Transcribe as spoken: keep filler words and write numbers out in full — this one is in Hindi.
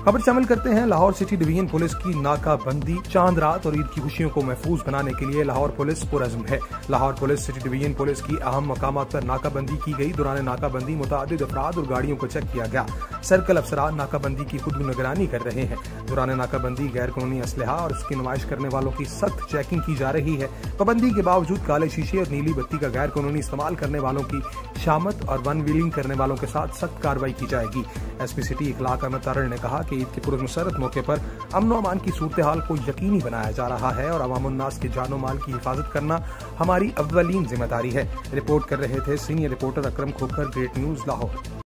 खबर शामिल करते हैं लाहौर सिटी डिवीजन पुलिस की नाकाबंदी। चांद रात और ईद की खुशियों को महफूज बनाने के लिए लाहौर पुलिस पुरज़्म है। Lahore police city division police की अहम मकामात पर नाकाबंदी की गई। दौरान नाकाबंदी मुतादिद अफराद और गाड़ियों को चेक किया गया। सर्कल अफसरान नाकाबंदी की खुद निगरानी कर रहे हैं। दौरान नाकाबंदी गैर कानूनी असलहा और उसकी नुमाइश करने वालों की सख्त चेकिंग की जा रही है। पाबंदी के बावजूद काले शीशे और नीली बत्ती का गैर कानूनी इस्तेमाल करने वालों की शामत और वन व्हीलिंग करने वालों के साथ सख्त कार्रवाई की जाएगी। एसपी सिटी इखलाक अहमद तारड़ ने कहा कि ईद के पुरमसरत मौके पर अमन व अमान की सूरत हाल को यकीनी बनाया जा रहा है और अवाम उन्नास के जानो माल की हिफाजत करना हमारी अव्वलीन जिम्मेदारी है। रिपोर्ट कर रहे थे senior reporter Akram Khokhar, great news Lahore.